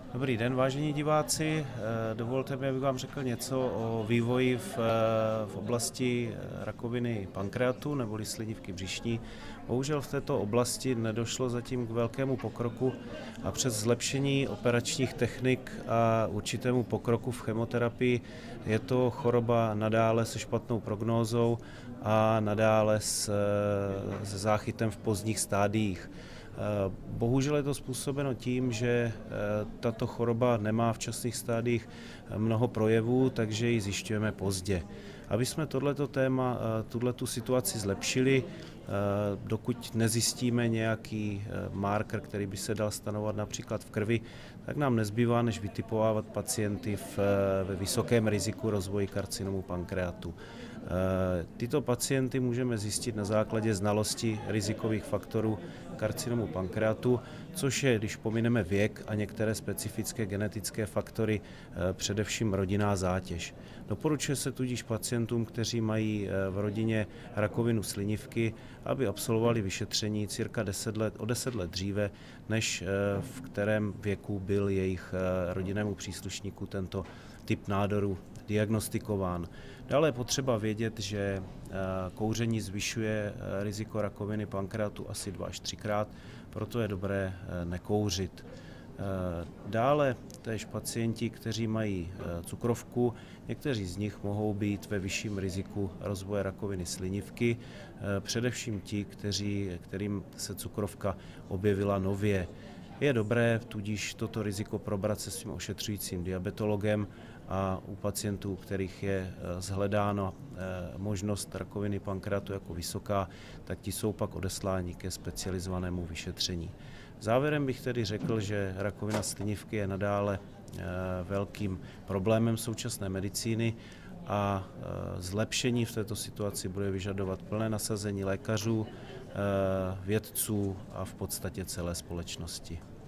Dobrý den, vážení diváci. Dovolte mi, abych vám řekl něco o vývoji v oblasti rakoviny pankreatu neboli slinivky břišní. Bohužel v této oblasti nedošlo zatím k velkému pokroku a přes zlepšení operačních technik a určitému pokroku v chemoterapii je to choroba nadále se špatnou prognózou a nadále se záchytem v pozdních stádiích. Bohužel je to způsobeno tím, že tato choroba nemá v časných stádiích mnoho projevů, takže ji zjišťujeme pozdě. Aby jsme tuhletu situaci zlepšili, dokud nezjistíme nějaký marker, který by se dal stanovat například v krvi, tak nám nezbývá, než vytipovávat pacienty ve vysokém riziku rozvoji karcinomu pankreatu. Tyto pacienty můžeme zjistit na základě znalosti rizikových faktorů karcinomu pankreatu, což je, když pomineme věk a některé specifické genetické faktory, především rodinná zátěž. Doporučuje se tudíž pacientům, kteří mají v rodině rakovinu slinivky, aby absolvovali vyšetření cirka 10 let dříve, než v kterém věku byl jejich rodinnému příslušníku tento typ nádoru diagnostikován. Dále je potřeba vědět, že kouření zvyšuje riziko rakoviny pankreatu asi 2 až 3krát, proto je dobré nekouřit. Dále též pacienti, kteří mají cukrovku, někteří z nich mohou být ve vyšším riziku rozvoje rakoviny slinivky, především ti, kterým se cukrovka objevila nově. Je dobré tudíž toto riziko probrat se svým ošetřujícím diabetologem a u pacientů, u kterých je shledáno možnost rakoviny pankreatu jako vysoká, tak ti jsou pak odesláni ke specializovanému vyšetření. Závěrem bych tedy řekl, že rakovina slinivky je nadále velkým problémem současné medicíny a zlepšení v této situaci bude vyžadovat plné nasazení lékařů, vědců a v podstatě celé společnosti.